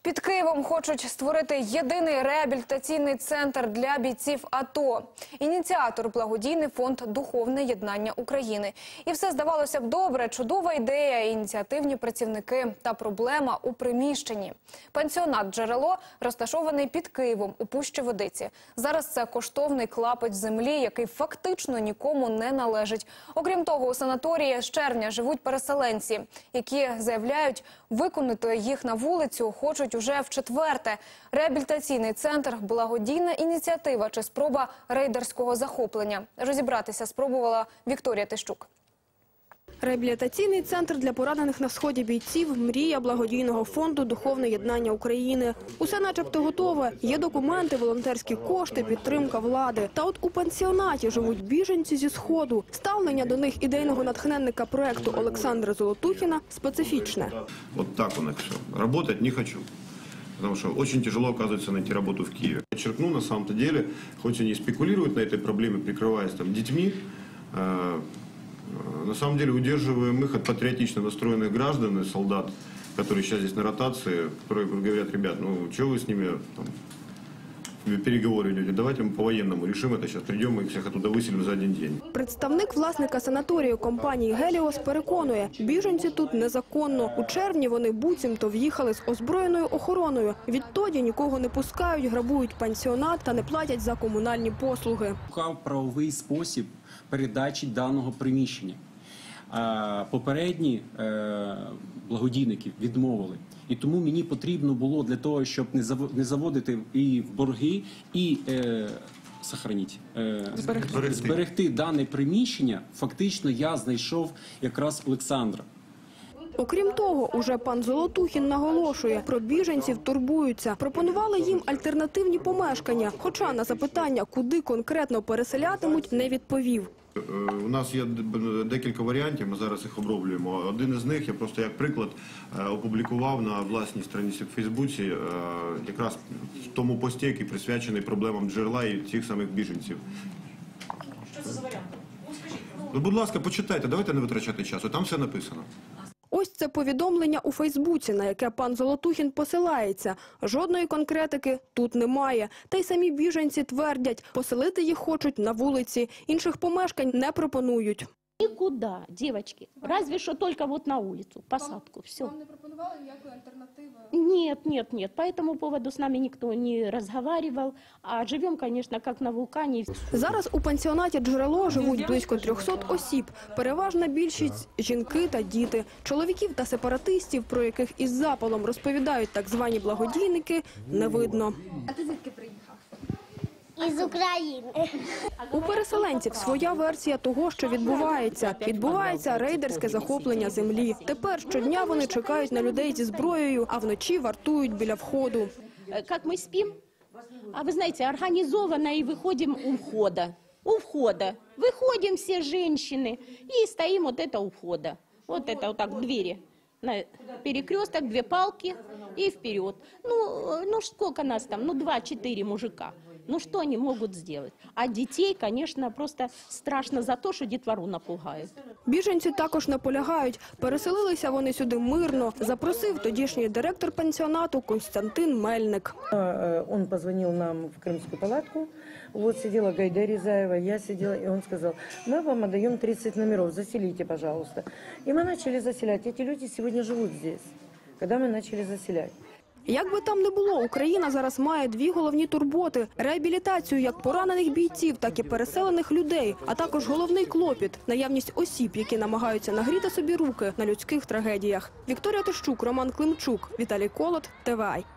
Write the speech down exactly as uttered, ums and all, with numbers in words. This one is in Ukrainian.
Під Києвом хочуть створити єдиний реабілітаційний центр для бійців АТО. Ініціатор – благодійний фонд «Духовне єднання України». І все, здавалося б, добре, чудова ідея, ініціативні працівники та проблема у приміщенні. Пансіонат «Джерело» розташований під Києвом у Пущі-Водиці. Зараз це коштовний клапоть землі, який фактично нікому не належить. Окрім того, у санаторії з червня живуть переселенці, які заявляють, виконати їх на вулицю хочуть уже в четверте. Реабілітаційний центр – благодійна ініціатива чи спроба рейдерського захоплення? Розібратися спробувала Вікторія Тищук. Реабілітаційний центр для поранених на сході бійців – мрія благодійного фонду «Духовне єднання України». Усе начебто готове. Є документи, волонтерські кошти, підтримка влади. Та от у пансіонаті живуть біженці зі Сходу. Ставлення до них ідейного натхненника проекту Олександра Золотухіна специфічне. От так у них все. Работать не хочу. Потому что очень тяжело, оказывается, найти работу в Киеве. Подчеркну, на самом-то деле, хоть они спекулируют на этой проблеме, прикрываясь там детьми, э, на самом деле удерживаем их от патриотично настроенных граждан и солдат, которые сейчас здесь на ротации, которые говорят: ребят, ну чего вы с ними там переговоры ведете, давайте мы по-военному решим это сейчас, придем, мы их всех оттуда выселим за один день. Представник власника санаторію компанії «Геліос» переконує, біженці тут незаконно. У червні вони буцімто в'їхали з озброєною охороною. Відтоді нікого не пускають, грабують пансіонат та не платять за комунальні послуги. Шукав правовий спосіб передачі даного приміщення. Попередні благодійники відмовили. І тому мені потрібно було для того, щоб не заводити і в борги, і е, сохраніть, е, зберегти. зберегти дане приміщення, фактично я знайшов якраз Олександра. Окрім того, уже пан Золотухін наголошує, про біженців турбуються. Пропонували їм альтернативні помешкання, хоча на запитання, куди конкретно переселятимуть, не відповів. У нас є декілька варіантів, ми зараз їх оброблюємо. Один із них, я просто як приклад опублікував на власній сторінці в Фейсбуці, якраз в тому пості, який присвячений проблемам джерела і тих самих біженців. Що це за варіант? Ну, будь ласка, почитайте, давайте не витрачати часу, там все написано. Ось це повідомлення у Фейсбуці, на яке пан Золотухін посилається. Жодної конкретики тут немає. Та й самі біженці твердять, поселити їх хочуть на вулиці, інших помешкань не пропонують. Никуда, девочки. Разве что только вот на улицу, посадку, все. Вам не пропонували ніякої альтернативи? Нет, нет, нет. По этому поводу с нами никто не разговаривал. А живем, конечно, как на вулкане. Зараз у пансіонаті «Джерело» живуть близько трьохсот осіб. Переважна більшість – жінки та діти. Чоловіків та сепаратистів, про яких із запалом розповідають так звані благодійники, не видно. А ти звідки приїхав? Із України. У переселенців своя версія того, що відбувається. Відбувається рейдерське захоплення землі. Тепер щодня вони чекають на людей зі зброєю, а вночі вартують біля входу. Как мы спим? А вы знаете, организованно и выходим у входа. У входа. Выходим все женщины и стоим вот это у входа. Вот это вот так в двери. На перекресток, две палки и вперед. Ну, ну сколько нас там? Ну, два-четыре мужика. Ну, что они могут сделать? А детей, конечно, просто страшно за то, что детвору напугают. Біженці також наполягають. Переселилися вони сюди мирно, запросив тодішній директор пансіонату Константин Мельник. Он позвонил нам в Крымскую палатку. Вот сидела Гайда Рязаева, я сидела, и он сказал: мы вам отдаем тридцать номеров, заселите, пожалуйста. И мы начали заселять. Эти люди сегодня живут здесь, когда мы начали заселять. Як би там не було, Україна зараз має дві головні турботи – реабілітацію як поранених бійців, так і переселених людей, а також головний клопіт – наявність осіб, які намагаються нагріти собі руки на людських трагедіях. Вікторія Тищук, Роман Климчук, Віталій Колот, Т В А.